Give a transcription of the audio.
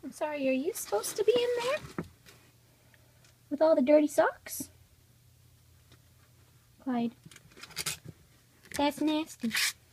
I'm sorry, are you supposed to be in there? With all the dirty socks? Clyde. That's nasty.